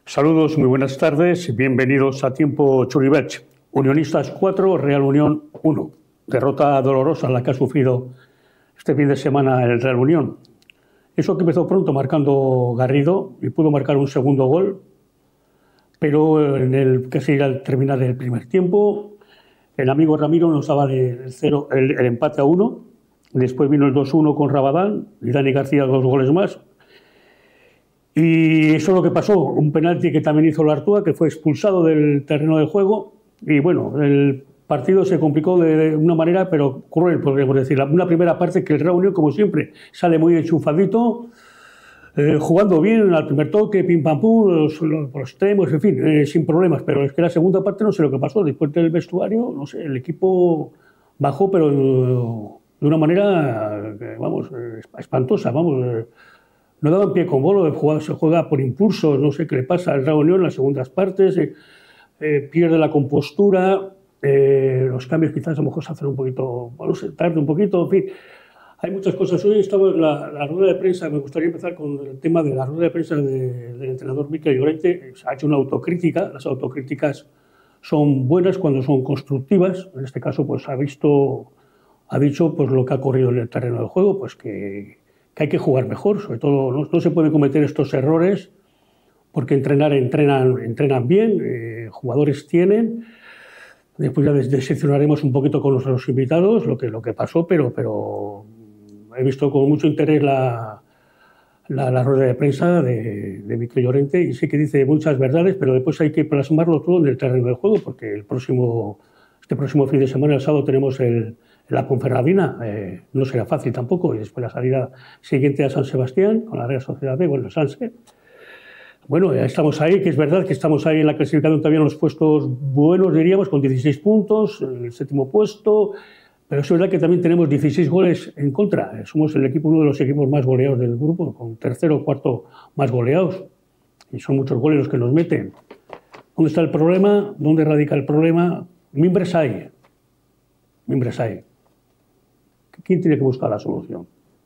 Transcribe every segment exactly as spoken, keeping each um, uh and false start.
Saludos, muy buenas tardes, bienvenidos a Tiempo Churibach. Unionistas cuatro, Real Unión uno. Derrota dolorosa la que ha sufrido este fin de semana el Real Unión. Eso que empezó pronto marcando Garrido y pudo marcar un segundo gol, pero en el casi al terminar el primer tiempo, el amigo Ramiro nos daba de cero, el, el empate a uno. Después vino el dos uno con Rabadán y Dani García dos goles más. Y eso es lo que pasó, un penalti que también hizo Lartúa, que fue expulsado del terreno del juego. Y bueno, el partido se complicó de una manera, pero cruel, podríamos decir. Una primera parte que el Real Unión, como siempre, sale muy enchufadito, eh, jugando bien al primer toque, pim pam pum, los, los, los extremos, en fin, eh, sin problemas. Pero es que la segunda parte no sé lo que pasó. Después del vestuario, no sé, el equipo bajó, pero de una manera, vamos, espantosa, vamos. No daban pie con bolo, se juega por impulsos, no sé qué le pasa al Real Unión en las segundas partes, eh, eh, pierde la compostura, eh, los cambios quizás a lo mejor se hacen un poquito, bueno, se tarde un poquito, en fin. Hay muchas cosas. Hoy estaba en la, la rueda de prensa, me gustaría empezar con el tema de la rueda de prensa de, del entrenador Mikel Llorente. Se ha hecho una autocrítica, las autocríticas son buenas cuando son constructivas. En este caso, pues ha visto, ha dicho pues lo que ha ocurrido en el terreno del juego, pues que que hay que jugar mejor, sobre todo no, no se pueden cometer estos errores porque entrenar entrenan, entrenan bien, eh, jugadores tienen. Después ya decepcionaremos un poquito con nuestros invitados lo que, lo que pasó, pero, pero he visto con mucho interés la, la, la rueda de prensa de, de Mikel Llorente y sé que dice muchas verdades, pero después hay que plasmarlo todo en el terreno del juego porque el próximo, este próximo fin de semana, el sábado, tenemos el la Ponferradina, eh, no será fácil tampoco, y después la salida siguiente a San Sebastián, con la Real Sociedad B, bueno, Sanse. Bueno, ya estamos ahí, que es verdad que estamos ahí en la clasificación todavía en los puestos buenos, diríamos, con dieciséis puntos, el séptimo puesto, pero es verdad que también tenemos dieciséis goles en contra. Somos el equipo, uno de los equipos más goleados del grupo, con tercero o cuarto más goleados, y son muchos goles los que nos meten. ¿Dónde está el problema? ¿Dónde radica el problema? Mimbres hay, mimbres hay. ¿Quién tiene que buscar la solución?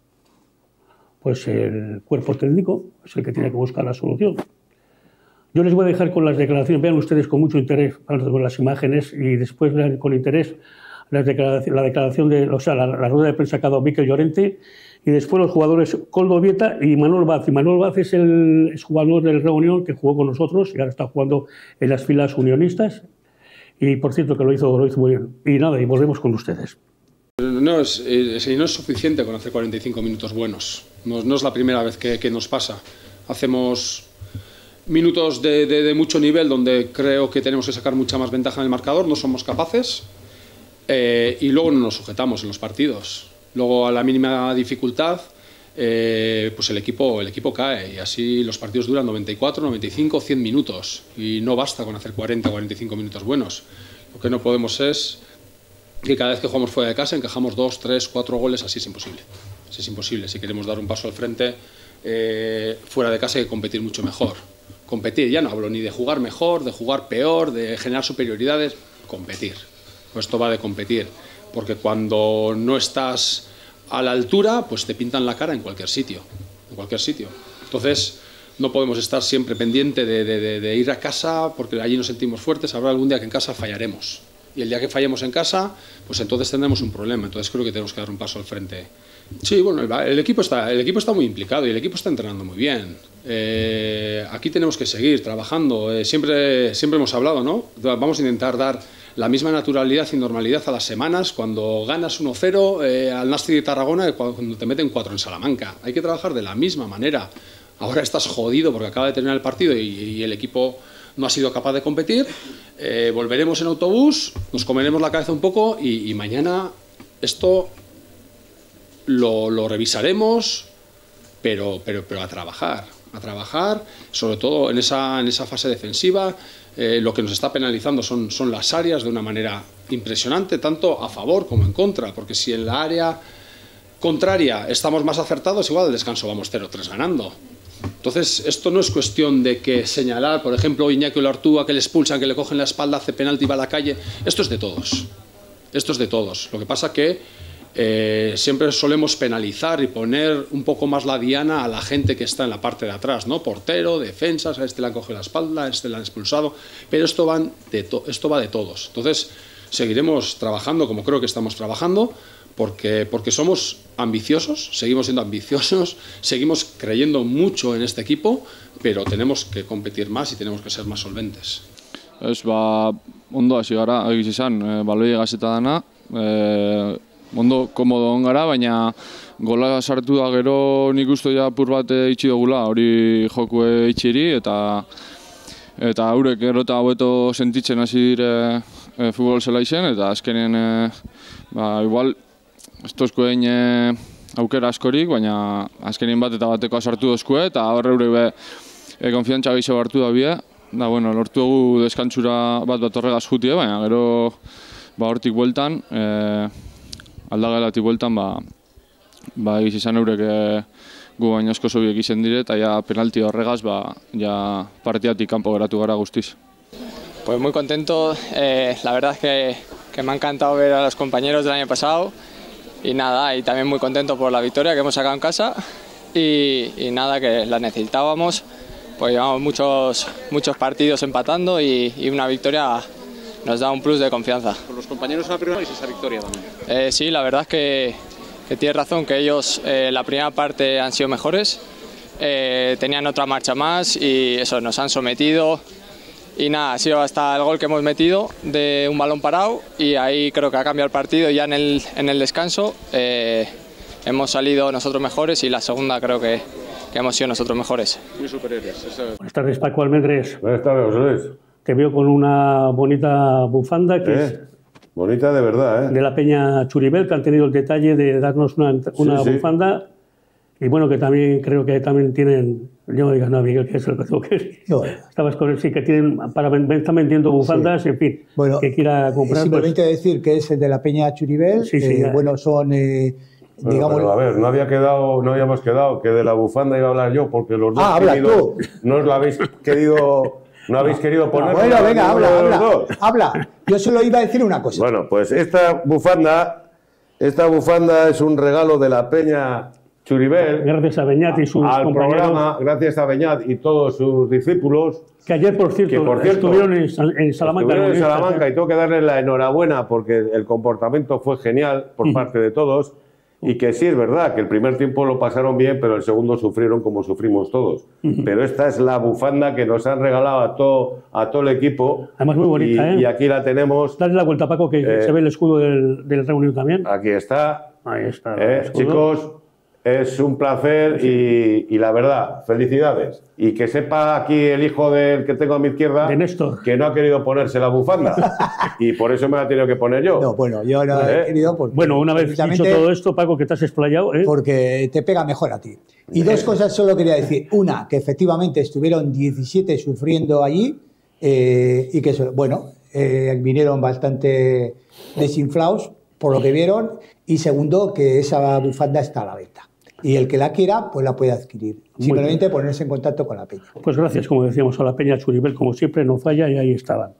Pues el cuerpo técnico es el que tiene que buscar la solución. Yo les voy a dejar con las declaraciones, vean ustedes con mucho interés con las imágenes y después con interés las declaraciones, la declaración de, o sea, la, la rueda de prensa que ha dado Mikel Llorente y después los jugadores Koldo Vieta y Manuel Vaz. Y Manuel Vaz es el es jugador del Real Unión que jugó con nosotros y ahora está jugando en las filas unionistas y por cierto que lo hizo, lo hizo muy bien. Y nada, y volvemos con ustedes. No es, es, no es suficiente con hacer cuarenta y cinco minutos buenos. No, no es la primera vez que, que nos pasa. Hacemos minutos de, de, de mucho nivel donde creo que tenemos que sacar mucha más ventaja en el marcador, no somos capaces eh, y luego no nos sujetamos en los partidos. Luego a la mínima dificultad eh, pues el equipo, el equipo cae y así los partidos duran noventa y cuatro, noventa y cinco, cien minutos y no basta con hacer cuarenta, cuarenta y cinco minutos buenos. Lo que no podemos es que cada vez que jugamos fuera de casa encajamos dos, tres, cuatro goles, así es imposible. Así es imposible. Si queremos dar un paso al frente, eh, fuera de casa hay que competir mucho mejor. Competir, ya no hablo ni de jugar mejor, de jugar peor, de generar superioridades, competir. Pues esto va de competir, porque cuando no estás a la altura, pues te pintan la cara en cualquier sitio, en cualquier sitio. Entonces, no podemos estar siempre pendiente de, de, de, de ir a casa, porque allí nos sentimos fuertes, habrá algún día que en casa fallaremos. Y el día que fallemos en casa, pues entonces tendremos un problema. Entonces creo que tenemos que dar un paso al frente. Sí, bueno, el, el, equipo, está, el equipo está muy implicado y el equipo está entrenando muy bien. Eh, aquí tenemos que seguir trabajando. Eh, siempre, siempre hemos hablado, ¿no? Vamos a intentar dar la misma naturalidad y normalidad a las semanas cuando ganas uno cero eh, al Nasti de Tarragona cuando te meten cuatro en Salamanca. Hay que trabajar de la misma manera. Ahora estás jodido porque acaba de terminar el partido y, y el equipo no ha sido capaz de competir, eh, volveremos en autobús, nos comeremos la cabeza un poco y, y mañana esto lo, lo revisaremos, pero, pero, pero a trabajar, a trabajar, sobre todo en esa, en esa fase defensiva. Eh, lo que nos está penalizando son, son las áreas de una manera impresionante, tanto a favor como en contra, porque si en la área contraria estamos más acertados, igual al descanso vamos cero tres ganando. Entonces, esto no es cuestión de que señalar, por ejemplo, Iñaki Lartúa, que le expulsan, que le cogen la espalda, hace penalti y va a la calle. Esto es de todos. Esto es de todos. Lo que pasa que eh, siempre solemos penalizar y poner un poco más la diana a la gente que está en la parte de atrás, ¿no? Portero, defensas, a este le han cogido la espalda, a este le han expulsado, pero esto, van de to esto va de todos. Entonces, seguiremos trabajando como creo que estamos trabajando, porque, porque somos ambiciosos, seguimos siendo ambiciosos, seguimos creyendo mucho en este equipo, pero tenemos que competir más y tenemos que ser más solventes. Ez, ba, ondo hasi gara, egiz izan, e, baloi gazeta dana, e, ondo komodo on gara, baina gola sartu da gero nik uste ja apur bat itxi dugula, hori jokue itxiri, eta eta haurek gero eta hobeto sentitzen hasi dire e, futbol zelaizen, eta azkenen, e, ba, igual, ez tozko egin e, aukera askorik, baina azkenien bat eta bateko sartu dozkue, eta horre hurek be e, konfiantza gehiago hartu da bie, da, bueno, lortu dugu deskantzura bat bat horregaz jutie, baina gero ba, hortik bueltan, e, aldagelatik bueltan, ba, ba egiz izan eurek e, gu baino asko sobiek izen dire, eta ja penalti horregaz, ba, ja partidatik kanpo geratu gara guztiz. Pues muy contento, eh, la verdad es que, que me ha encantado ver a los compañeros del año pasado y nada, y también muy contento por la victoria que hemos sacado en casa y, y nada, que la necesitábamos, pues llevamos muchos, muchos partidos empatando y, y una victoria nos da un plus de confianza. Con los compañeros en la primera y esa victoria también. Eh, sí, la verdad es que, que tienes razón, que ellos eh, la primera parte han sido mejores, eh, tenían otra marcha más y eso, nos han sometido. Y nada, ha sido hasta el gol que hemos metido de un balón parado y ahí creo que ha cambiado el partido. Ya en el, en el descanso eh, hemos salido nosotros mejores y la segunda creo que, que hemos sido nosotros mejores. Muy superiores. Eso... Buenas tardes, Paco Almendres. Buenas tardes, José Luis. Te veo con una bonita bufanda que ¿Eh? es bonita de verdad, ¿eh? de la Peña Churibel, que han tenido el detalle de darnos una, una sí, sí. bufanda. Y bueno, que también creo que también tienen, yo no digas nada, Miguel, que es lo que tengo que decir. No. Estabas con él, sí, que tienen, para, están vendiendo bufandas, sí. En fin, bueno, que quiera comprar. Simplemente pues... decir que es el de la Peña Churibel, sí, sí, eh, bueno, son, eh, bueno, digamos... Pero a ver, no había quedado, no habíamos quedado que de la bufanda iba a hablar yo, porque los dos ah, habla tú. no os la habéis querido, no habéis querido poner. Bueno, venga, habla, habla, habla. Yo solo iba a decir una cosa. Bueno, pues esta bufanda, esta bufanda es un regalo de la Peña Churibel, gracias a Beñat y sus al compañeros, programa, gracias a Beñat y todos sus discípulos, que ayer, por cierto, que, por cierto estuvieron en, en Salamanca. Estuvieron en Salamanca y tengo que darles la enhorabuena porque el comportamiento fue genial por uh-huh. parte de todos y que sí es verdad que el primer tiempo lo pasaron bien, pero el segundo sufrieron como sufrimos todos. Uh-huh. Pero esta es la bufanda que nos han regalado a todo, a todo el equipo. Además muy bonita, y, ¿eh? Y aquí la tenemos. Dale la vuelta, Paco, que eh, se ve el escudo del, del Reunión también. Aquí está. Ahí está. Eh, chicos, es un placer y, y la verdad, felicidades. Y que sepa aquí el hijo del que tengo a mi izquierda, de Néstor, que no ha querido ponerse la bufanda. Y por eso me la he tenido que poner yo. No, bueno, yo no ¿Eh? he querido porque... Bueno, una vez dicho todo esto, Paco, que te has explayado... ¿eh? Porque te pega mejor a ti. Y dos cosas solo quería decir. Una, que efectivamente estuvieron diecisiete sufriendo allí eh, y que, bueno, eh, vinieron bastante desinflados por lo que vieron. Y segundo, que esa bufanda está a la venta. Y el que la quiera, pues la puede adquirir. Muy Simplemente bien. Ponerse en contacto con la Peña. Pues gracias, como decíamos, a la Peña Churibel, como siempre, no falla y ahí estaban.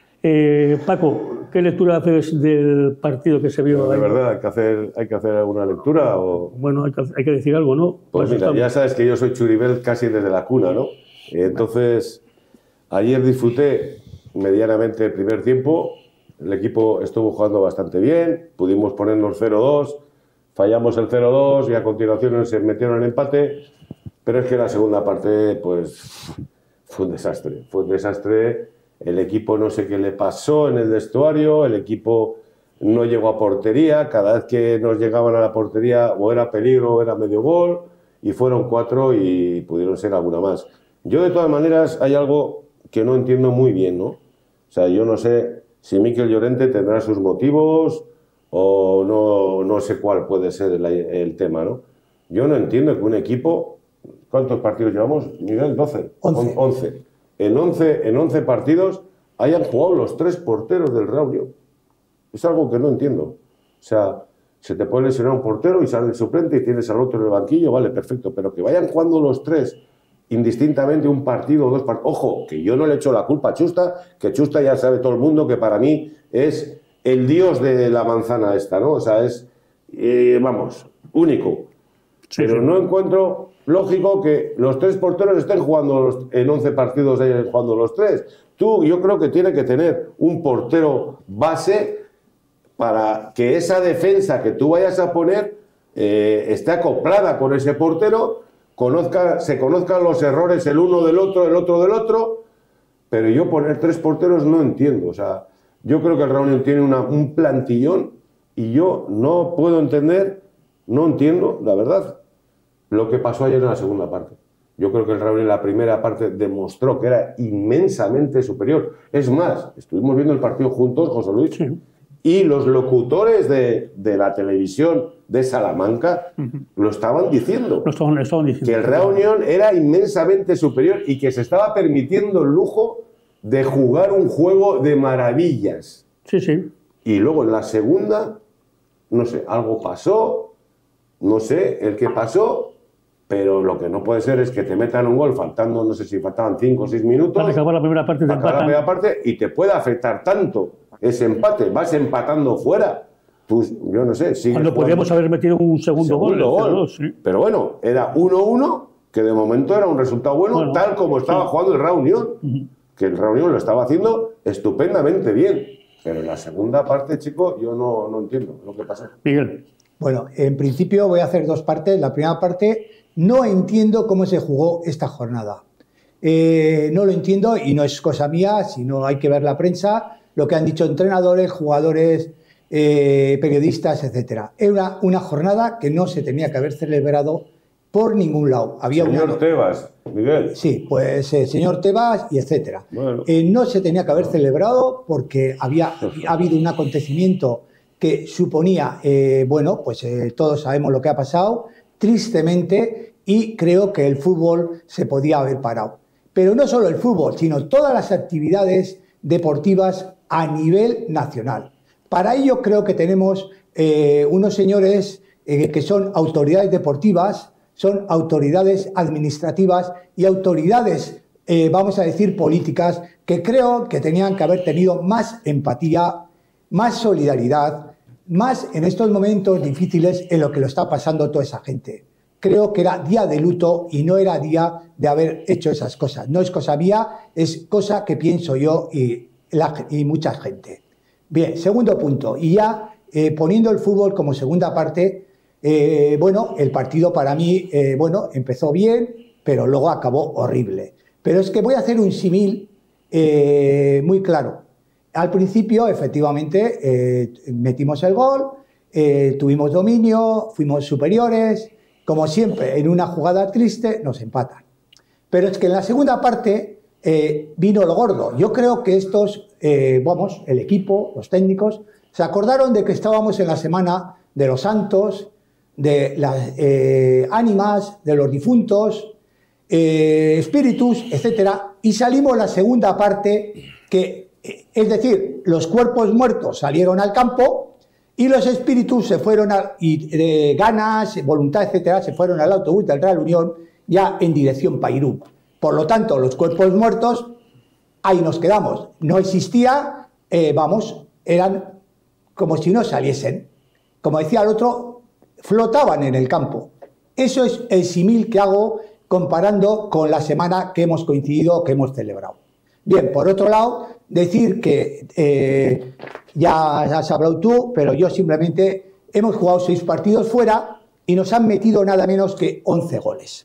Eh, Paco, ¿qué lectura haces del partido que se vio? Bueno, de verdad, ¿hay que hacer, hay que hacer alguna lectura? O... Bueno, hay que, hay que decir algo, ¿no? Pues, pues mira, estamos... ya sabes que yo soy Churibel casi desde la cuna, ¿no? Entonces, ayer disfruté medianamente el primer tiempo. El equipo estuvo jugando bastante bien, pudimos ponernos cero dos. Fallamos el cero dos y a continuación se metieron el empate, pero es que la segunda parte pues fue un desastre, fue un desastre, el equipo no sé qué le pasó en el vestuario, el equipo no llegó a portería, cada vez que nos llegaban a la portería o era peligro o era medio gol y fueron cuatro y pudieron ser alguna más. Yo de todas maneras hay algo que no entiendo muy bien, ¿no? O sea, yo no sé si Mikel Llorente tendrá sus motivos o no, no sé cuál puede ser el, el tema, ¿no? Yo no entiendo que un equipo... ¿Cuántos partidos llevamos, Miguel? doce. once. once. En once, en once partidos hayan jugado los tres porteros del Reunión. Es algo que no entiendo. O sea, se te puede lesionar un portero y sale el suplente y tienes al otro en el banquillo, vale, perfecto. Pero que vayan jugando los tres indistintamente un partido o dos partidos... Ojo, que yo no le echo la culpa a Chusta, que Chusta ya sabe todo el mundo que para mí es... el dios de la manzana esta, ¿no? O sea, es eh, vamos, único. Sí, Pero sí. no encuentro lógico que los tres porteros estén jugando los- en once partidos, eh, jugando los tres. Tú, yo creo que tiene que tener un portero base para que esa defensa que tú vayas a poner eh, esté acoplada con ese portero, conozca, se conozcan los errores el uno del otro, el otro del otro, pero yo poner tres porteros no entiendo. O sea, yo creo que el Reunión tiene una, un plantillón y yo no puedo entender, no entiendo, la verdad, lo que pasó ayer en la segunda parte. Yo creo que el Reunión en la primera parte demostró que era inmensamente superior. Es más, estuvimos viendo el partido juntos, José Luis, Sí. y los locutores de, de la televisión de Salamanca uh-huh. lo estaban diciendo. Lo estaban, lo estaban diciendo. Que el Real Unión era inmensamente superior y que se estaba permitiendo el lujo de jugar un juego de maravillas. Sí, sí. Y luego en la segunda, no sé, algo pasó, no sé el qué pasó, pero lo que no puede ser es que te metan un gol faltando, no sé si faltaban cinco o seis minutos. Para acabar la primera parte, te para acabar la primera parte y te puede afectar tanto ese empate. Vas empatando fuera. Pues yo no sé. Cuando podríamos haber metido un segundo, segundo gol. gol. Dos, sí. Pero bueno, era uno uno, que de momento era un resultado bueno, bueno tal como estaba sí. jugando el Real Unión. Uh-huh. Que el Real Unión lo estaba haciendo estupendamente bien. Pero en la segunda parte, chico, yo no, no entiendo lo que pasa. Miguel. Bueno, en principio voy a hacer dos partes. La primera parte, no entiendo cómo se jugó esta jornada. Eh, no lo entiendo y no es cosa mía, sino hay que ver la prensa, lo que han dicho entrenadores, jugadores, eh, periodistas, etcétera. Era una, una jornada que no se tenía que haber celebrado por ningún lado. Había señor una... Tebas, Miguel. Sí, pues eh, señor Tebas y etcétera. Bueno. Eh, no se tenía que haber celebrado porque había ha habido un acontecimiento que suponía, eh, bueno, pues eh, todos sabemos lo que ha pasado, tristemente, y creo que el fútbol se podía haber parado. Pero no solo el fútbol, sino todas las actividades deportivas a nivel nacional. Para ello creo que tenemos eh, unos señores eh, que son autoridades deportivas, son autoridades administrativas y autoridades, eh, vamos a decir, políticas, que creo que tenían que haber tenido más empatía, más solidaridad, más en estos momentos difíciles en lo que lo está pasando toda esa gente. Creo que era día de luto y no era día de haber hecho esas cosas. No es cosa mía, es cosa que pienso yo y, la, y mucha gente. Bien, segundo punto. Y ya eh, poniendo el fútbol como segunda parte, eh, bueno, el partido para mí, eh, bueno, empezó bien, pero luego acabó horrible. Pero es que voy a hacer un símil eh, muy claro. Al principio, efectivamente, eh, metimos el gol, eh, tuvimos dominio, fuimos superiores. Como siempre, en una jugada triste, nos empatan. Pero es que en la segunda parte eh, vino lo gordo. Yo creo que estos, eh, vamos, el equipo, los técnicos, se acordaron de que estábamos en la semana de los santos, de las eh, ánimas, de los difuntos, eh, espíritus, etcétera. Y salimos la segunda parte, que, eh, es decir, los cuerpos muertos salieron al campo, y los espíritus se fueron, a, y de ganas, voluntad, etcétera, se fueron al autobús del Real Unión ya en dirección Pairú. Por lo tanto, los cuerpos muertos, ahí nos quedamos. No existía, eh, vamos, eran como si no saliesen. Como decía el otro, flotaban en el campo. Eso es el símil que hago comparando con la semana que hemos coincidido, que hemos celebrado. Bien, por otro lado, decir que eh, ya has hablado tú, pero yo simplemente hemos jugado seis partidos fuera y nos han metido nada menos que once goles.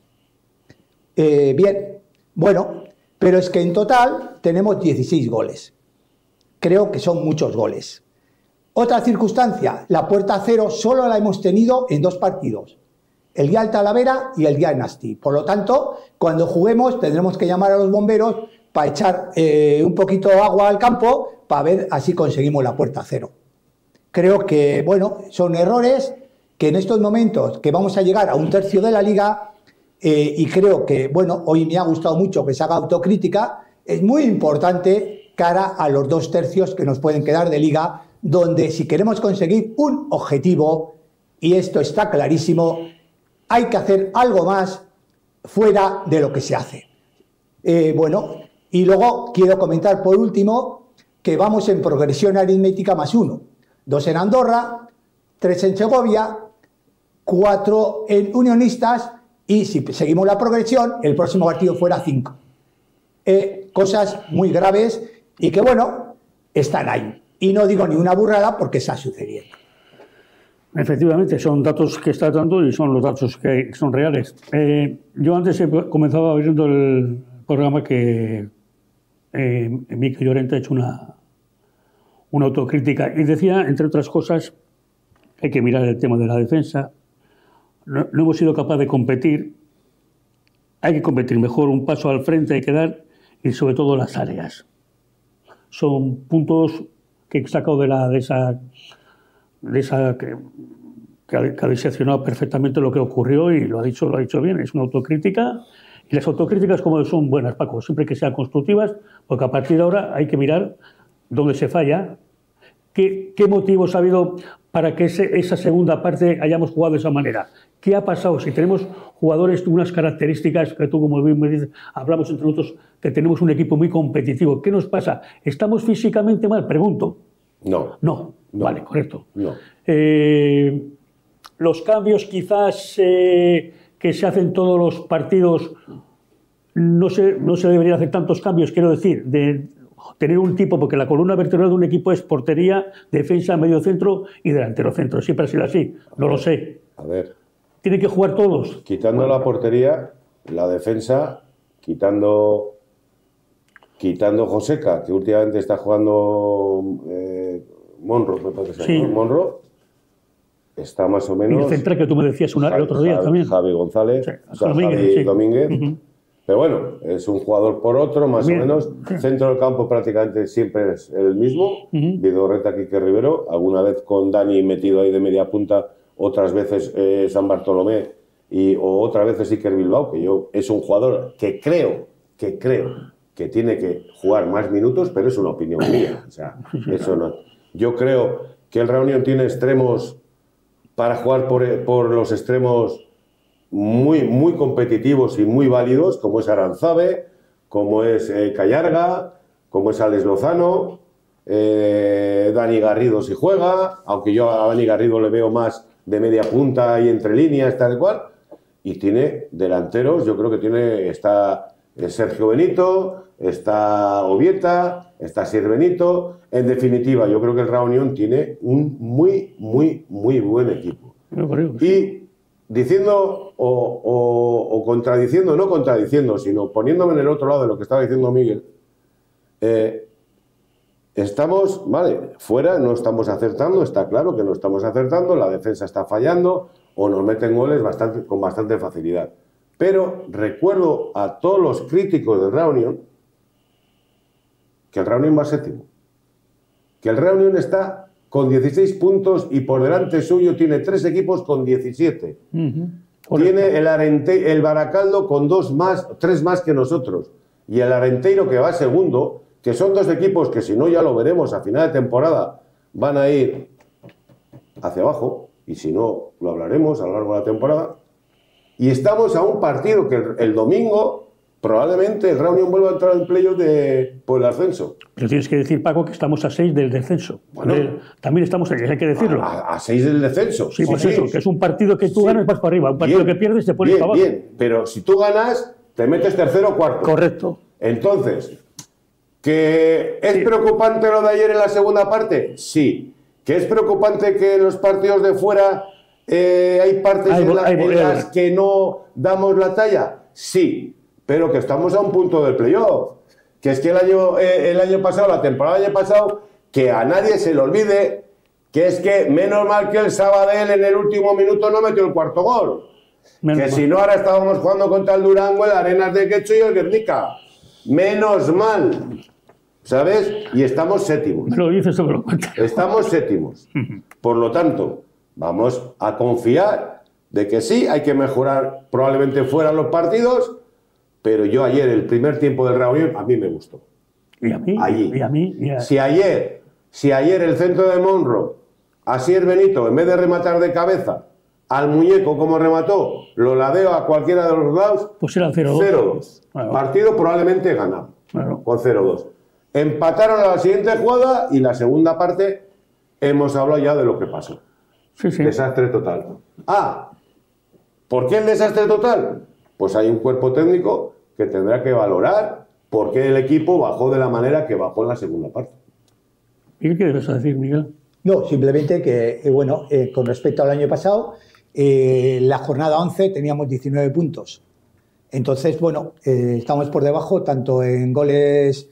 Eh, bien, bueno, pero es que en total tenemos dieciséis goles. Creo que son muchos goles. Otra circunstancia, la puerta cero solo la hemos tenido en dos partidos. El día del Talavera y el día de Nasti. Por lo tanto, cuando juguemos tendremos que llamar a los bomberos para echar eh, un poquito de agua al campo para ver así conseguimos la puerta cero. Creo que, bueno, son errores que en estos momentos que vamos a llegar a un tercio de la liga eh, y creo que, bueno, hoy me ha gustado mucho que se haga autocrítica, es muy importante cara a los dos tercios que nos pueden quedar de liga, donde si queremos conseguir un objetivo, y esto está clarísimo, hay que hacer algo más fuera de lo que se hace. Eh, bueno, y luego quiero comentar por último que vamos en progresión aritmética más uno. Dos en Andorra, tres en Segovia, cuatro en Unionistas y si seguimos la progresión, el próximo partido fuera cinco. Eh, cosas muy graves y que, bueno, están ahí. Y no digo ni una burrada porque está sucediendo. Efectivamente, son datos que está dando y son los datos que son reales. Eh, yo antes he comenzado viendo el programa que eh, Mikel Llorente ha hecho una, una autocrítica y decía, entre otras cosas, que hay que mirar el tema de la defensa. No, no hemos sido capaces de competir. Hay que competir mejor, un paso al frente hay que dar y sobre todo las áreas. Son puntos que he sacado de, la, de esa... de esa que, que, ha, que ha diseccionado perfectamente lo que ocurrió y lo ha dicho, lo ha dicho bien, es una autocrítica y las autocríticas como son buenas, Paco, siempre que sean constructivas, porque a partir de ahora hay que mirar dónde se falla, qué, qué motivos ha habido para que ese, esa segunda parte hayamos jugado de esa manera, qué ha pasado, si tenemos jugadores de unas características que tú como bien me dices, hablamos entre nosotros que tenemos un equipo muy competitivo, ¿qué nos pasa? ¿Estamos físicamente mal? Pregunto. No. No. No. Vale, correcto. No. Eh, los cambios quizás eh, que se hacen todos los partidos, no se, no se deberían hacer tantos cambios, quiero decir, de tener un tipo, porque la columna vertebral de un equipo es portería, defensa, medio centro y delantero centro. Siempre ha sido así, no lo sé. A ver. ¿Tienen que jugar todos? Quitando la portería, la defensa, quitando... Quitando Joseca, que últimamente está jugando eh, Monro, me parece que se llama, sí. Monro, está más o menos... Y el central que tú me decías una, Javi, el otro día Javi, también. Javi González, sí, o sea, Domínguez, Javi sí. Domínguez. Uh-huh. Pero bueno, es un jugador por otro, más Bien. o menos. Sí. Centro del campo prácticamente siempre es el mismo. Uh-huh. Vidorreta, Quique Rivero, alguna vez con Dani metido ahí de media punta, otras veces eh, San Bartolomé y, o otras veces Iker Bilbao, que yo es un jugador que creo, que creo... que tiene que jugar más minutos, pero es una opinión mía. O sea, eso no. Yo creo que el Reunión tiene extremos para jugar por, por los extremos muy, muy competitivos y muy válidos, como es Aranzabe, como es eh, Callarga, como es Alex Lozano, eh, Dani Garrido si juega, aunque yo a Dani Garrido le veo más de media punta y entre líneas, tal cual, y tiene delanteros, yo creo que tiene, está Sergio Benito, está Obieta, está Sier Benito. En definitiva, yo creo que el Reunión tiene un muy, muy, muy buen equipo. Y diciendo o, o, o contradiciendo, no contradiciendo, sino poniéndome en el otro lado de lo que estaba diciendo Miguel, eh, estamos, vale, fuera no estamos acertando, está claro que no estamos acertando, la defensa está fallando o nos meten goles bastante, con bastante facilidad. Pero recuerdo a todos los críticos del Reunión que el Reunión va séptimo. Que el Reunión está con dieciséis puntos y por delante suyo tiene tres equipos con diecisiete. Uh-huh. Tiene el, Arente, el Baracaldo con dos más, tres más que nosotros. Y el Arenteiro que va segundo, que son dos equipos que si no ya lo veremos a final de temporada, van a ir hacia abajo. Y si no, lo hablaremos a lo largo de la temporada. Y estamos a un partido que el, el domingo probablemente el Reunión vuelva a entrar en playoff de, por el ascenso. Pero tienes que decir, Paco, que estamos a seis del descenso. Bueno, de, también estamos, hay que decirlo. A, a seis del descenso. Sí, pues sí, eso, sí. que es un partido que tú sí. ganas, vas para arriba. Un partido bien, que pierdes, te pones bien, para abajo. Bien, pero si tú ganas, te metes tercero o cuarto. Correcto. Entonces, ¿que es sí. preocupante lo de ayer en la segunda parte? Sí. ¿Que es preocupante que en los partidos de fuera eh, hay partes hay, en, la, hay, en las que no damos la talla? Sí. Pero que estamos a un punto del playoff. Que es que el año, eh, el año pasado, la temporada del año pasado, que a nadie se le olvide, que es que menos mal que el Sabadell en el último minuto no metió el cuarto gol. Menos que mal. Si no, ahora estábamos jugando contra el Durango, el Arenas de Quecho y el Guernica. Menos mal. ¿Sabes? Y estamos séptimos. Me lo dices sobre lo cuenta. Estamos séptimos. Por lo tanto, vamos a confiar de que sí, hay que mejorar probablemente fuera los partidos. Pero yo ayer, el primer tiempo del Reunión, a mí me gustó. ¿Y a mí? Allí. ¿Y a mí? ¿Y a... Si ayer, si ayer el centro de Monro, Asier Benito, en vez de rematar de cabeza al muñeco como remató, lo ladeo a cualquiera de los lados, pues era cero dos. cero dos. Bueno. Partido probablemente ganado, bueno. Con cero dos. Empataron a la siguiente jugada y la segunda parte hemos hablado ya de lo que pasó. Sí, sí. Desastre total. Ah, ¿por qué el desastre total? Pues hay un cuerpo técnico que tendrá que valorar por qué el equipo bajó de la manera que bajó en la segunda parte. ¿Y qué debes decir, Miguel? No, simplemente que, eh, bueno, eh, con respecto al año pasado, eh, la jornada once teníamos diecinueve puntos. Entonces, bueno, eh, estamos por debajo tanto en goles,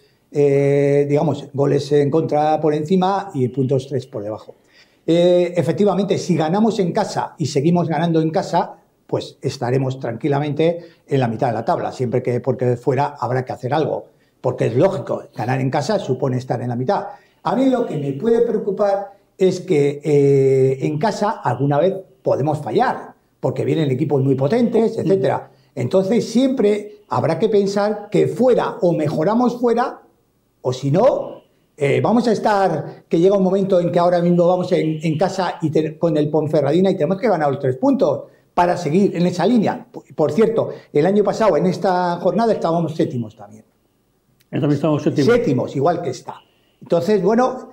eh, digamos, goles en contra por encima y puntos tres por debajo. Eh, efectivamente, si ganamos en casa y seguimos ganando en casa, pues estaremos tranquilamente en la mitad de la tabla, siempre que porque fuera habrá que hacer algo, porque es lógico, ganar en casa supone estar en la mitad. A mí lo que me puede preocupar es que eh, en casa alguna vez podemos fallar, porque vienen equipos muy potentes, etcétera. Entonces siempre habrá que pensar que fuera o mejoramos fuera, o si no, eh, vamos a estar, que llega un momento en que ahora mismo vamos en, en casa y te, con el Ponferradina y tenemos que ganar los tres puntos para seguir en esa línea. Por, por cierto, el año pasado en esta jornada estábamos séptimos también. También estamos séptimos. Séptimos, igual que esta. Entonces, bueno,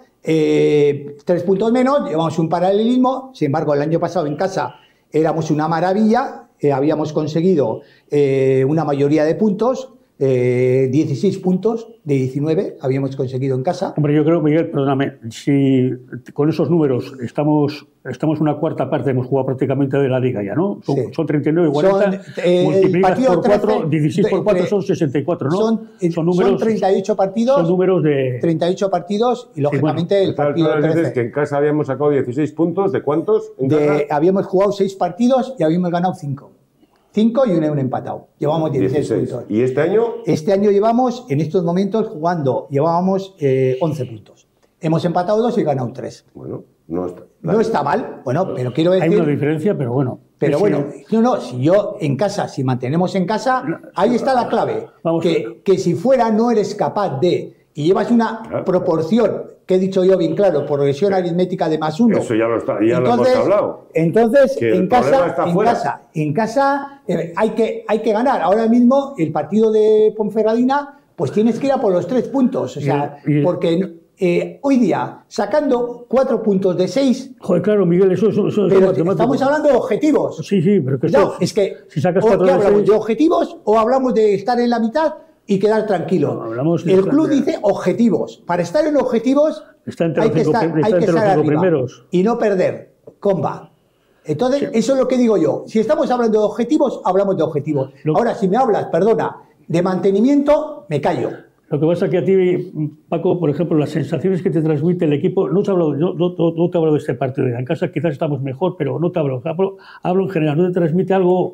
eh, tres puntos menos, llevamos un paralelismo. Sin embargo, el año pasado en casa éramos una maravilla, eh, habíamos conseguido eh, una mayoría de puntos, eh, dieciséis puntos de diecinueve habíamos conseguido en casa. Hombre, yo creo, Miguel, perdóname, si con esos números estamos, estamos una cuarta parte, hemos jugado prácticamente de la liga ya, ¿no? Son, Sí. son treinta y nueve, cuarenta, Son, eh, multiplicas por trece, cuatro, dieciséis por cuatro de, son sesenta y cuatro, ¿no? Son, son números, son treinta y ocho partidos. Son números de... treinta y ocho partidos y, lógicamente, sí, bueno, el partido Dices trece. que en casa habíamos sacado dieciséis puntos, ¿de cuántos? En De, casa? habíamos jugado seis partidos y habíamos ganado cinco. cinco y un, un empatado. Llevamos dieciséis, dieciséis. puntos. ¿Y este año? Este año llevamos, en estos momentos, jugando, llevábamos eh, once puntos. Hemos empatado dos y ganado tres. Bueno, no está. No está mal, bueno, pero quiero decir... Hay una diferencia, pero bueno. Pero Sí, bueno, sí. no, no, si yo en casa, si mantenemos en casa, ahí está la clave. Vamos a ver. Que, que si fuera no eres capaz de, y llevas una Claro. proporción, que he dicho yo bien claro, progresión aritmética de más uno. Eso ya lo, está, ya entonces, lo hemos hablado. Entonces, Que el en problema casa, está en fuera. casa, en casa eh, hay, que, hay que ganar. Ahora mismo, el partido de Ponferradina, pues tienes que ir a por los tres puntos. O sea, Y- y- porque eh, hoy día, sacando cuatro puntos de seis, Joder, claro, Miguel, eso, eso, eso es pero matemático. estamos hablando de objetivos. Sí, sí, pero que No, esto- es que, si sacas ¿o cuatro ¿qué de hablamos? seis- ¿De objetivos o hablamos de estar en la mitad y quedar tranquilo? No, hablamos de el estar- club dice objetivos. Para estar en objetivos Está entre hay los que cinco estar, prim- está hay que entre los estar cinco arriba primeros. y no perder. Comba. Entonces, eso es lo que digo yo. Si estamos hablando de objetivos, hablamos de objetivos. Lo- Ahora, si me hablas, perdona, de mantenimiento, me callo. Lo que pasa es que a ti, Paco, por ejemplo, las sensaciones que te transmite el equipo, no te hablo, no, no, no- no te hablo de este partido, en casa quizás estamos mejor, pero no te hablo, hablo, hablo en general, no te transmite algo,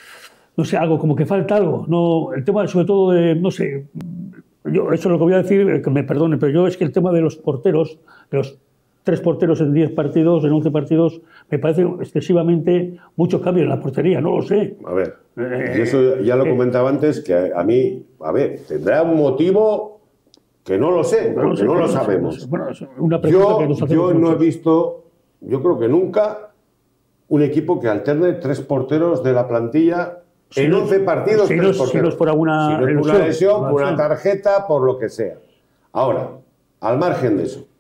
no sé, algo, como que falta algo. No, el tema sobre todo de, no sé, yo eso es lo que voy a decir, que me perdone, pero yo es que el tema de los porteros, de los tres porteros en diez partidos, en once partidos, me parece excesivamente mucho cambio en la portería, no lo sé. A ver, Eh, y eso ya lo eh. comentaba antes, que a, a mí, a ver, tendrá un motivo que no lo sé, porque sé, no lo no sé, sabemos. no sé. Bueno, es una pregunta Yo, que nos hacemos yo no he muchos. visto, yo creo que nunca, un equipo que alterne tres porteros de la plantilla Si en no- once partidos. si tres no es- si porteros. no es por alguna Si no es por una lesión, lesión, por por una lesión. tarjeta, por lo que sea. Ahora, al margen de eso,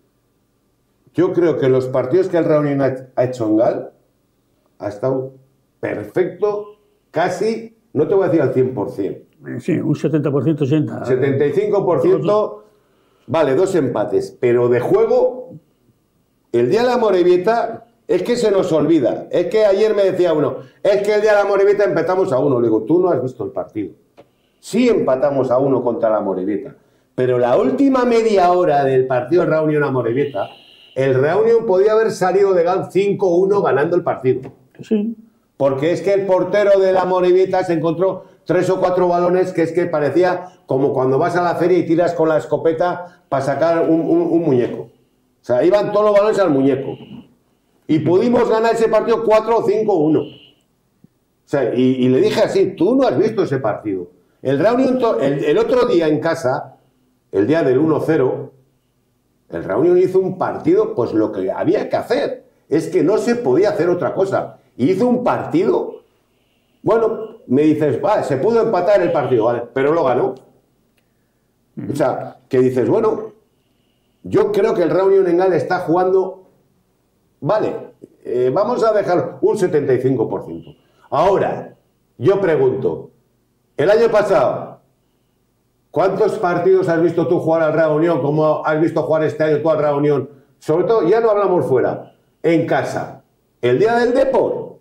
yo creo que los partidos que el Reunión ha ha hecho en Gal ha estado perfecto, casi, no te voy a decir al cien por ciento. Sí, un setenta por ciento, ochenta. setenta y cinco por ciento, vale, dos empates, pero de juego, el día de la Morevieta, es que se nos olvida. Es que ayer me decía uno, es que el día de la Morevieta empatamos a uno. Le digo, tú no has visto el partido. Sí empatamos a uno contra la Morevieta, pero la última media hora del partido Reunión a Morevieta, el Reunión podía haber salido de Gal cinco uno ganando el partido. Sí. Porque es que el portero de la Morevieta se encontró tres o cuatro balones que es que parecía como cuando vas a la feria y tiras con la escopeta para sacar un, un- un muñeco. O sea, iban todos los balones al muñeco. Y pudimos ganar ese partido cuatro o cinco uno. O sea, y, y le dije así, tú no has visto ese partido. El, Reunión to- el, el otro día en casa, el día del uno cero, el Reunión hizo un partido, pues lo que había que hacer. Es que no se podía hacer otra cosa. Y hizo un partido, bueno, me dices, vale, se pudo empatar el partido, vale, pero lo ganó. O sea, que dices, bueno, yo creo que el Reunión en Gal está jugando, vale, Eh, vamos a dejar un setenta y cinco por ciento. Ahora, yo pregunto, el año pasado, ¿cuántos partidos has visto tú jugar al Real Unión? ¿Cómo has visto jugar este año tú al Real Unión? Sobre todo, ya no hablamos fuera, en casa. El día del Depor.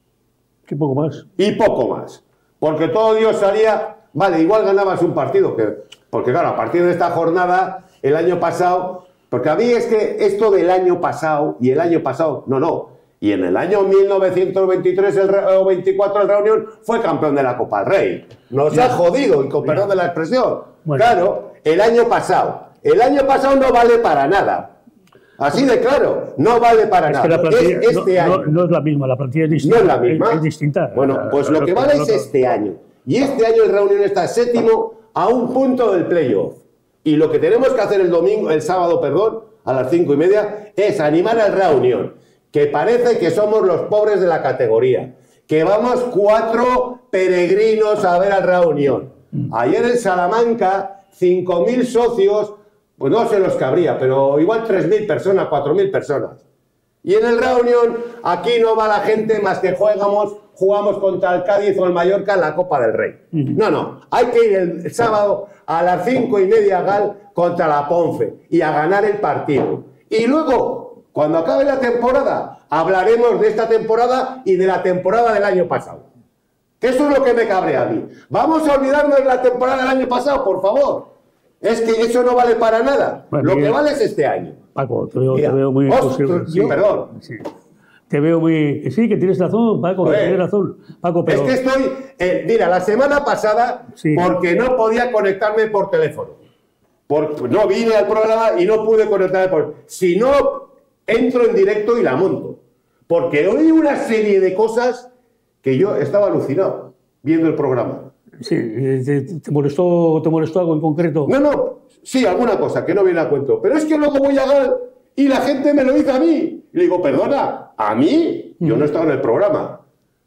Y poco más. Y poco más. Porque todo Dios salía, vale, igual ganabas un partido, que, porque claro, a partir de esta jornada, el año pasado, porque a mí es que esto del año pasado y el año pasado, no, no. Y en el año mil novecientos veintitrés el, o veinticuatro el Real Unión fue campeón de la Copa del Rey. Nos ha jodido, y con perdón de la expresión. Bueno. Claro, el año pasado. El año pasado no vale para nada. Así de claro, no vale para es nada. Que la plantilla, es este no, año. No, no es la misma, la plantilla es distinta. No es la misma. Es, es distinta. Bueno, pues lo que vale es este año. Y este año el Real Unión está séptimo a un punto del playoff. Y lo que tenemos que hacer el domingo, el sábado, perdón, a las cinco y media, es animar al Real Unión, que parece que somos los pobres de la categoría, que vamos cuatro peregrinos a ver al Real Unión. Ayer en Salamanca, cinco mil socios, pues no sé los que habría, pero igual tres mil personas, cuatro mil personas. Y en el Real Unión, aquí no va la gente más que jugamos, jugamos contra el Cádiz o el Mallorca en la Copa del Rey. No, no, hay que ir el sábado a las cinco y media Gal contra la Ponfe y a ganar el partido. Y luego, cuando acabe la temporada, hablaremos de esta temporada y de la temporada del año pasado. Que eso es lo que me cabrea a mí. Vamos a olvidarnos de la temporada del año pasado, por favor. Es que eso no vale para nada. Bueno, lo que vale es este año. Paco, te veo, te veo muy posible. Sí, perdón. Sí. Te veo muy... Sí, que tienes razón, Paco, que tienes razón. Paco, pero... Es que estoy... Eh, mira, la semana pasada, sí. porque no podía conectarme por teléfono. Por, no vine al programa y no pude conectarme por... Si no, entro en directo y la monto. Porque oí una serie de cosas que yo estaba alucinado viendo el programa. Sí, ¿te, te, molestó, ¿te molestó algo en concreto? No, no, sí, alguna cosa que no viene a cuento. Pero es que luego voy a Gal y la gente me lo dice a mí. Y le digo, perdona, ¿a mí? Yo no he estado en el programa.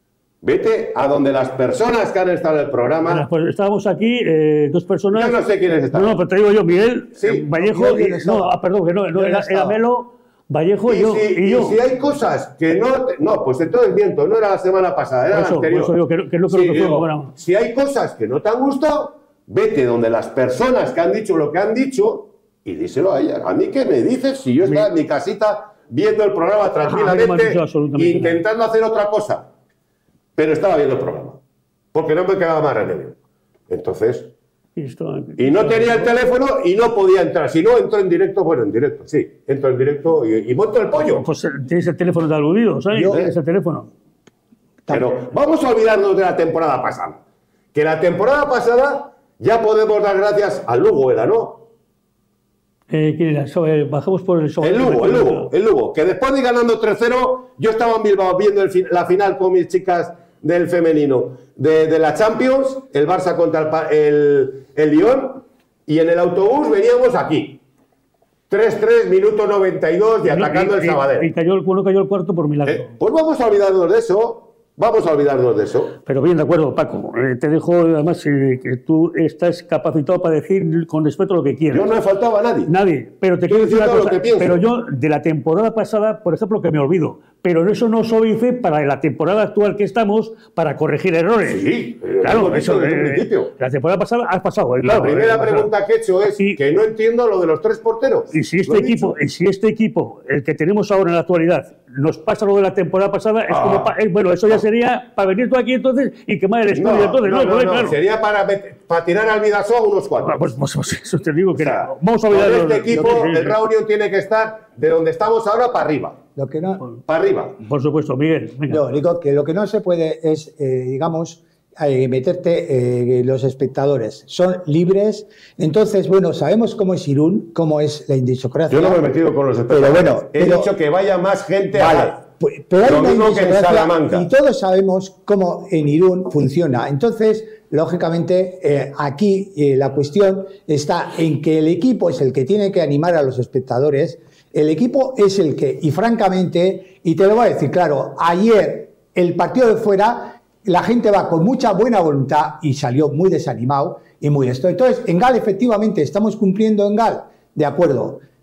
Vete a donde las personas que han estado en el programa... Bueno, pues estábamos aquí, eh, dos personas... Yo no sé quiénes están. No, no, pero te digo yo, Miguel, sí, eh, Vallejo... Y, no, ah, perdón, que no, no era, era Melo, Vallejo y, y yo. Si, y, y yo. si hay cosas que no... No, pues entonces miento, no era la semana pasada, era por eso, la anterior. Por eso digo que, que no creo sí, que fue digo, bueno. Si hay cosas que no te han gustado, vete donde las personas que han dicho lo que han dicho y díselo a ellas. A mí, ¿qué me dices si yo estaba en mi casita viendo el programa tranquilamente e intentando hacer otra cosa? Pero estaba viendo el programa, porque no me quedaba más remedio. Entonces, y no tenía el teléfono y no podía entrar. Si no, entro en directo, bueno, en directo, sí. Entro en directo y, y monto el pollo. Pues tienes el teléfono de aludido, ¿sabes? Yo, tienes el teléfono. Pero vamos a olvidarnos de la temporada pasada. Que la temporada pasada ya podemos dar gracias al Lugo, ¿era, no? Eh, ¿Quién era? So, eh, bajamos por el... So, el Lugo, el Lugo, el Lugo. Que después de ir ganando tres cero, yo estaba en Bilbao viendo el fi la final con mis chicas del femenino de, de la Champions, el Barça contra el, el, el Lyon, y en el autobús veníamos aquí. tres tres, minuto noventa y dos, y atacando y, el Sabadell. Y, y cayó, uno cayó el cuarto por milagro. Eh, pues vamos a olvidarnos de eso. Vamos a olvidarnos de eso. Pero bien, de acuerdo, Paco. Eh, te dejo, además, eh, que tú estás capacitado para decir con respeto lo que quieras. Yo no he faltado a nadie. Nadie. Pero te quiero decir una cosa. Pero yo, de la temporada pasada, por ejemplo, que me olvido. Pero eso no suavice para la temporada actual que estamos para corregir errores. Sí, claro, eso desde eh, principio. La temporada pasada has pasado. Eh, la claro, primera eh, pregunta que he hecho es y, que no entiendo lo de los tres porteros. Y si este equipo, y si este equipo, el que tenemos ahora en la actualidad, nos pasa lo de la temporada pasada, es ah, como pa, eh, bueno, eso ya sería para venir tú aquí entonces y quemar el estudio. No, entonces, no, no, no, no, claro. Sería para, para tirar al Vidasoa a unos cuantos. Ah, pues, pues, pues eso te digo que o sea, no. Vamos a olvidar este lo, equipo, lo que, el Real Unión tiene que estar de donde estamos ahora para arriba. Lo que no, para arriba. Por supuesto, Miguel. Venga. No, digo que lo que no se puede es, eh, digamos, eh, meterte eh, los espectadores. Son libres. Entonces, bueno, sabemos cómo es Irún, cómo es la indisocracia. Yo no me he metido con los espectadores. Pero bueno, he pero, dicho que vaya más gente vale, a pues, pero hay lo una mismo que en Salamanca. Y todos sabemos cómo en Irún funciona. Entonces, lógicamente, eh, aquí eh, la cuestión está en que el equipo es el que tiene que animar a los espectadores. El equipo es el que, y francamente, y te lo voy a decir claro, ayer el partido de fuera, la gente va con mucha buena voluntad y salió muy desanimado y muy esto. Entonces, en Gal efectivamente estamos cumpliendo en Gal, de acuerdo,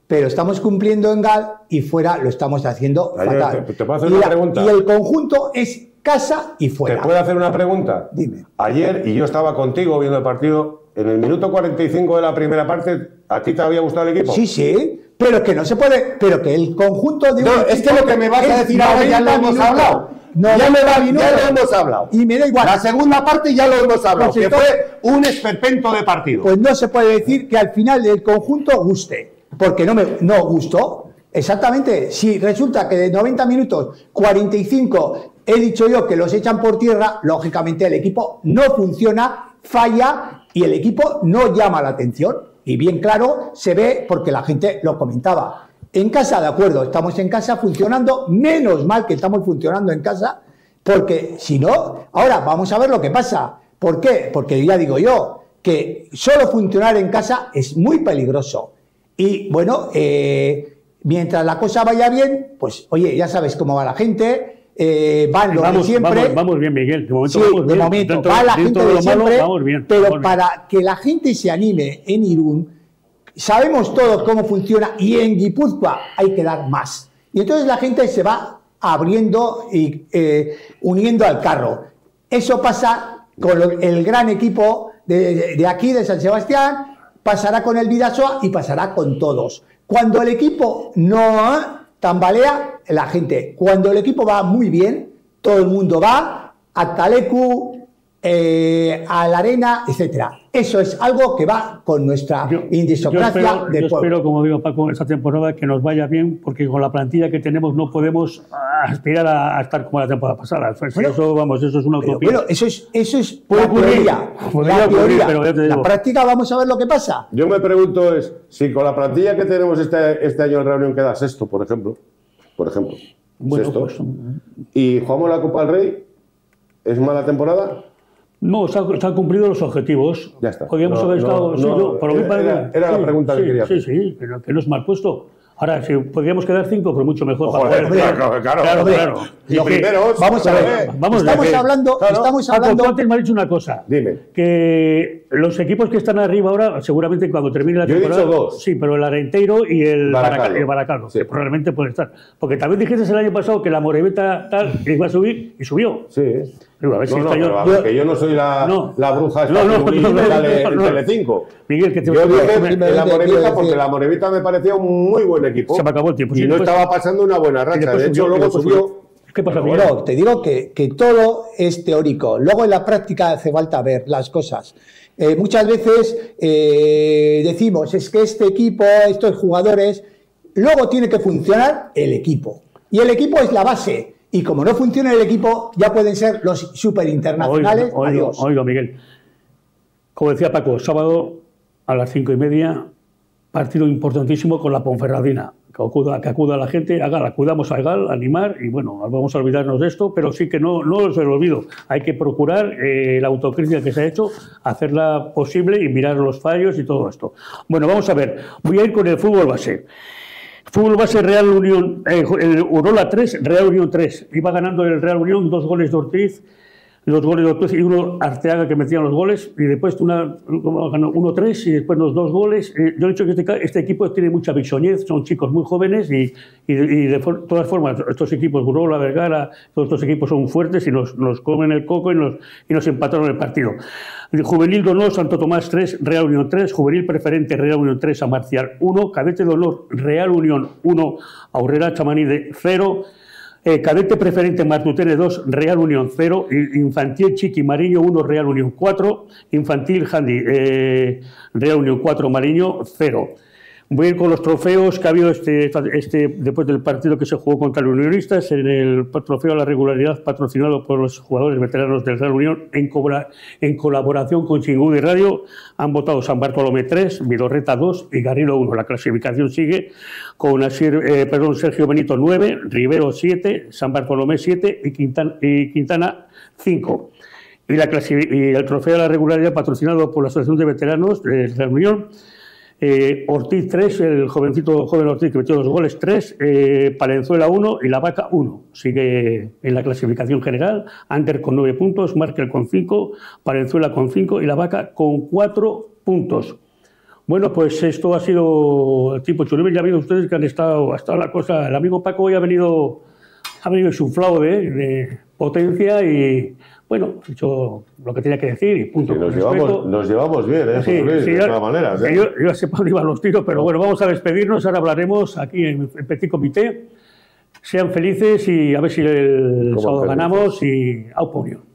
pero estamos cumpliendo en Gal y fuera lo estamos haciendo Ayer, fatal. ¿Te, te puedo hacer y una la, pregunta? Y el conjunto es casa y fuera. ¿Te puedo hacer una pregunta? Dime. Ayer, y yo estaba contigo viendo el partido, en el minuto cuarenta y cinco de la primera parte, ¿a ti te había gustado el equipo? Sí, sí, pero que no se puede, pero que el conjunto de No, un es que lo que me vas a decir ahora ya lo hemos hablado. No, ya, me va, ya lo hemos hablado. Y me da igual. La segunda parte ya lo hemos hablado, Pues que entonces, fue un esperpento de partido. Pues no se puede decir que al final del conjunto guste, porque no me no gustó. Exactamente, si resulta que de noventa minutos, cuarenta y cinco he dicho yo que los echan por tierra, lógicamente el equipo no funciona, falla y el equipo no llama la atención. Y bien claro, se ve porque la gente lo comentaba. En casa, de acuerdo, estamos en casa funcionando, menos mal que estamos funcionando en casa, porque si no, ahora vamos a ver lo que pasa. ¿Por qué? Porque ya digo yo, que solo funcionar en casa es muy peligroso. Y bueno, eh, mientras la cosa vaya bien, pues oye, ya sabes cómo va la gente, eh, van los vamos, de siempre. Vamos, vamos bien, Miguel. De momento Sí, vamos de bien. momento Dentro, va la gente dentro de de lo malo, siempre, vamos bien. pero Vamos bien. para que la gente se anime en Irún, sabemos todos cómo funciona y en Guipúzcoa hay que dar más. Y entonces la gente se va abriendo y eh, uniendo al carro. Eso pasa con lo- el gran equipo de, de- de aquí, de San Sebastián, pasará con el Bidasoa y pasará con todos. Cuando el equipo no tambalea, la gente. Cuando el equipo va muy bien, todo el mundo va a Talecu, eh, a la arena, etcétera. Eso es algo que va con nuestra Yo, yo indisocracia espero, de yo pueblo. espero, como digo Paco, esta temporada que nos vaya bien, porque con la plantilla que tenemos no podemos aspirar a, a estar como la temporada pasada. Pues Bueno, eso, vamos, eso es una Pero utopía. bueno, eso es, eso es Puede la ocurrir, teoría. podría La, ocurrir, teoría. pero ya te La digo. práctica, vamos a ver lo que pasa. Yo me pregunto es, si con la plantilla que tenemos este, este año en reunión queda sexto, por ejemplo, por ejemplo, Bueno, sexto, pues, y jugamos la Copa del Rey, ¿es mala temporada? no, se han, se han cumplido los objetivos. Ya está. Podríamos No, haber no, estado. sí, no, yo, por lo era- que parece- era- era la sí, pregunta que sí, quería Sí, hacer. sí, pero que no es mal puesto. Ahora, si podríamos quedar cinco, pero mucho mejor. Joder, para poder- claro, claro, claro, hombre. claro. Y Lo que- primeros, Vamos a ver, joder. Vamos, estamos de que- hablando, claro. estamos Paco, tú hablando. antes me has dicho una cosa. Dime. Que los equipos que están arriba ahora, seguramente cuando termine la Yo he temporada. dicho dos. Sí, pero el Arenteiro y el Baracaldo. Baracaldo, el Baracaldo, Sí. que probablemente puede estar. Porque también dijiste el año pasado que la Moreveta tal iba a subir y subió. Sí. Digo, a ver si No, no, este año- pero vamos, yo- que yo no soy la, No. la bruja esta No, no, que no, no, sale no, en no. Telecinco. Miguel, que te Yo dije simplemente la quiero Morevita decir- porque la Morevita me parecía un muy buen equipo. Se me acabó el tiempo. Y Sí, no después- estaba pasando una buena y racha. después De hecho, subió, y luego después subió. ¿Qué pasa, Miguel? Bueno, te digo que, que todo es teórico. Luego en la práctica hace falta ver las cosas. Eh, muchas veces eh, decimos, es que este equipo, estos jugadores, luego tiene que funcionar el equipo. Y el equipo es la base. Y como no funciona el equipo, ya pueden ser los superinternacionales. Oiga, oiga, Adiós. oiga, Miguel. Como decía Paco, sábado a las cinco y media, partido importantísimo con la Ponferradina. Que acuda, que acuda la gente, haga, acudamos a Gal, animar y bueno, vamos a olvidarnos de esto, pero sí que no, no se lo olvido. Hay que procurar eh, la autocrítica que se ha hecho, hacerla posible y mirar los fallos y todo esto. Bueno, vamos a ver, voy a ir con el fútbol base. Fútbol base Real Unión, eh, el Urola tres, Real Unión tres. Iba ganando el Real Unión, dos goles de Ortiz, dos goles de Ortiz y uno Arteaga que metían los goles, y después una, uno tres y después los dos goles. Eh, yo he dicho que este, este equipo tiene mucha bisoñez, son chicos muy jóvenes y, y, y de for, todas formas estos equipos, Urola, Vergara, todos estos equipos son fuertes y nos, nos comen el coco y nos, y nos empataron el partido. Juvenil de Honor, Santo Tomás tres, Real Unión tres, Juvenil Preferente, Real Unión tres, San Marcial uno, Cadete de Honor, Real Unión uno, Aurrera Chamanide cero, eh, Cadete Preferente Martutene dos, Real Unión cero, Infantil Chiqui Mariño uno, Real Unión cuatro, Infantil Handy, eh, Real Unión cuatro, Mariño cero. Voy a ir con los trofeos que ha habido este, este, después del partido que se jugó contra los unionistas, en el trofeo a la regularidad patrocinado por los jugadores veteranos del Real Unión en, cobra, en colaboración con Chingudi Radio. Han votado San Bartolomé tres, Vidorreta dos y Garrido uno. La clasificación sigue con Asier, eh, perdón, Sergio Benito nueve, Rivero siete, San Bartolomé siete y Quintana, y Quintana cinco. Y, la y el trofeo a la regularidad patrocinado por la Asociación de Veteranos del Real Unión. Eh, Ortiz tres, el jovencito joven Ortiz que metió dos goles, tres, eh, Palenzuela uno y La Vaca uno. Sigue en la clasificación general, Ander con nueve puntos, Markel con cinco, Palenzuela con cinco y La Vaca con cuatro puntos. Bueno, pues esto ha sido tipo Churibel. Ya ha habido ustedes que han estado, ha estado la cosa. El amigo Paco hoy ha venido, ha venido insuflado de, de potencia y, bueno, ha hecho lo que tenía que decir y punto. Sí, nos, llevamos, nos llevamos bien, ¿eh? Sí, Luis, sí, de ya, todas maneras. ¿eh? Yo, yo ya sé para dónde iban los tiros, pero bueno, vamos a despedirnos. Ahora hablaremos aquí en el Petit Comité. Sean felices y a ver si el sábado ganamos y au Unión.